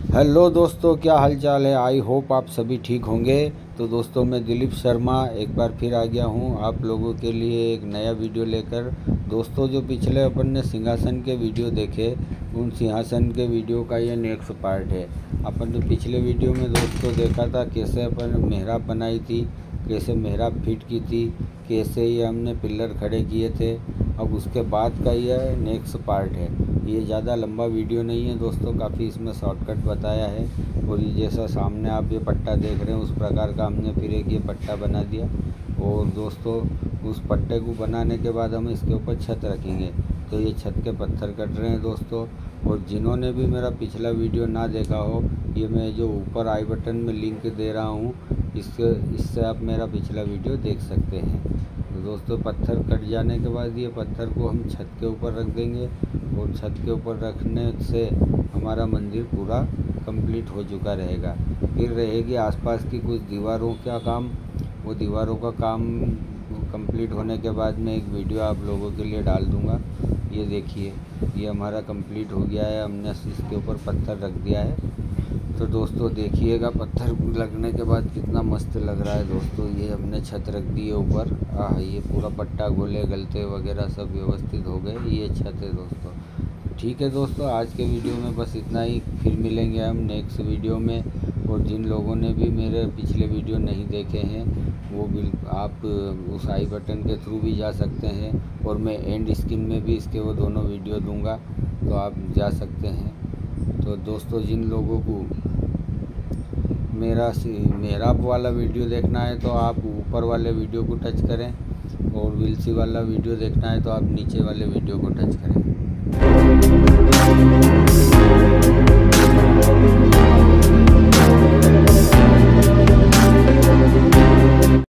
Hello दोस्तों, क्या हाल चाल है। आई होप आप सभी ठीक होंगे। तो दोस्तों, मैं दिलीप शर्मा एक बार फिर आ गया हूँ आप लोगों के लिए एक नया वीडियो लेकर। दोस्तों, जो पिछले अपन ने सिंहासन के वीडियो देखे, उन सिंहासन के वीडियो का ये नेक्स्ट पार्ट है। अपन ने पिछले वीडियो में दोस्तों देखा था कैसे अपन मेहराब बनाई थी, कैसे मेहराब फिट की थी, कैसे ये हमने पिलर खड़े किए थे। अब उसके बाद का यह नेक्स्ट पार्ट है। ये ज़्यादा लंबा वीडियो नहीं है दोस्तों, काफ़ी इसमें शॉर्टकट बताया है। और ये जैसा सामने आप ये पट्टा देख रहे हैं, उस प्रकार का हमने फिर एक ये पट्टा बना दिया। और दोस्तों, उस पट्टे को बनाने के बाद हम इसके ऊपर छत रखेंगे। तो ये छत के पत्थर कट रहे हैं दोस्तों। और जिन्होंने भी मेरा पिछला वीडियो ना देखा हो, ये मैं जो ऊपर आई बटन में लिंक दे रहा हूँ, इससे आप मेरा पिछला वीडियो देख सकते हैं। तो दोस्तों, पत्थर कट जाने के बाद ये पत्थर को हम छत के ऊपर रख देंगे। और छत के ऊपर रखने से हमारा मंदिर पूरा कंप्लीट हो चुका रहेगा। फिर रहेगी आसपास की कुछ दीवारों का काम। वो दीवारों का काम कंप्लीट होने के बाद मैं एक वीडियो आप लोगों के लिए डाल दूँगा। ये देखिए, ये हमारा कंप्लीट हो गया है। हमने इसके ऊपर पत्थर रख दिया है। तो दोस्तों देखिएगा, पत्थर लगने के बाद कितना मस्त लग रहा है दोस्तों। ये हमने छत रख दी है ऊपर। ये पूरा पट्टा गोले गलते वगैरह सब व्यवस्थित हो गए। ये छत है दोस्तों। ठीक है दोस्तों, आज के वीडियो में बस इतना ही। फिर मिलेंगे हम नेक्स्ट वीडियो में। और जिन लोगों ने भी मेरे पिछले वीडियो नहीं देखे हैं, वो भी आप उस आई बटन के थ्रू भी जा सकते हैं। और मैं एंड स्क्रीन में भी इसके वो दोनों वीडियो दूंगा, तो आप जा सकते हैं। तो दोस्तों, जिन लोगों को मेहराब वाला वीडियो देखना है तो आप ऊपर वाले वीडियो को टच करें, और विलसी वाला वीडियो देखना है तो आप नीचे वाले वीडियो को टच करें।